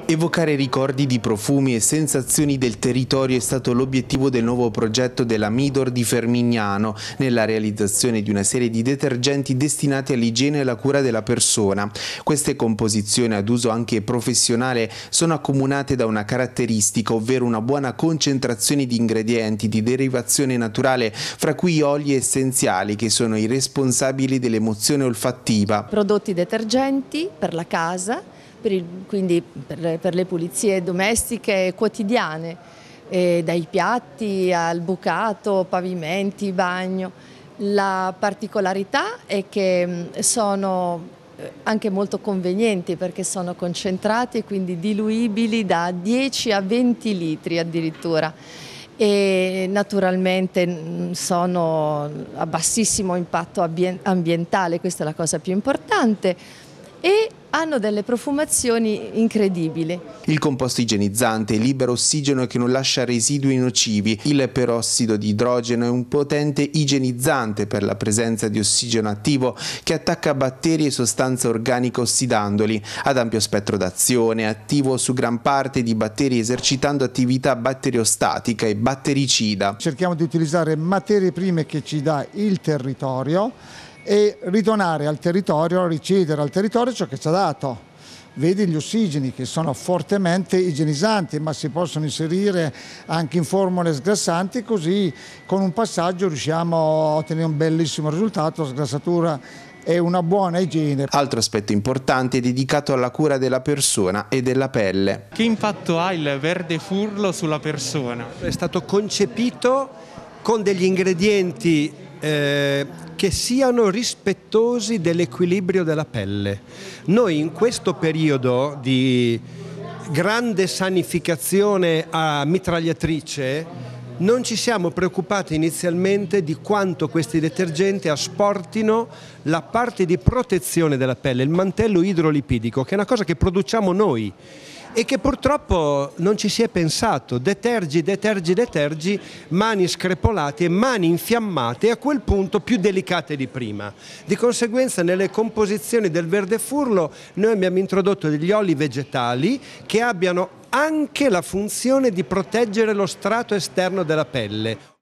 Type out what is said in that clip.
Evocare ricordi di profumi e sensazioni del territorio è stato l'obiettivo del nuovo progetto della Midor di Fermignano, nella realizzazione di una serie di detergenti destinati all'igiene e alla cura della persona. Queste composizioni ad uso anche professionale sono accomunate da una caratteristica, ovvero una buona concentrazione di ingredienti di derivazione naturale, fra cui oli essenziali che sono i responsabili dell'emozione olfattiva. Prodotti detergenti per la casa, quindi per le pulizie domestiche quotidiane, dai piatti al bucato, pavimenti, bagno. La particolarità è che sono anche molto convenienti perché sono concentrati e quindi diluibili da 10 a 20 litri addirittura. E naturalmente sono a bassissimo impatto ambientale, questa è la cosa più importante, e hanno delle profumazioni incredibili. Il composto igienizzante libera ossigeno che non lascia residui nocivi. Il perossido di idrogeno è un potente igienizzante per la presenza di ossigeno attivo che attacca batteri e sostanze organiche ossidandoli. Ad ampio spettro d'azione, è attivo su gran parte di batteri esercitando attività batteriostatica e battericida. Cerchiamo di utilizzare materie prime che ci dà il territorio e ridonare al territorio, ricevere al territorio ciò che ci ha dato. Vedi gli ossigeni che sono fortemente igienizzanti, ma si possono inserire anche in formule sgrassanti, così con un passaggio riusciamo a ottenere un bellissimo risultato, la sgrassatura e una buona igiene. Altro aspetto importante è dedicato alla cura della persona e della pelle. Che impatto ha il verde furlo sulla persona? È stato concepito con degli ingredienti che siano rispettosi dell'equilibrio della pelle. Noi in questo periodo di grande sanificazione a mitragliatrice non ci siamo preoccupati inizialmente di quanto questi detergenti asportino la parte di protezione della pelle, il mantello idrolipidico, che è una cosa che produciamo noi e che purtroppo non ci si è pensato. Detergi, mani screpolate e mani infiammate, e a quel punto più delicate di prima. Di conseguenza nelle composizioni del verde furlo noi abbiamo introdotto degli oli vegetali che abbiano anche la funzione di proteggere lo strato esterno della pelle.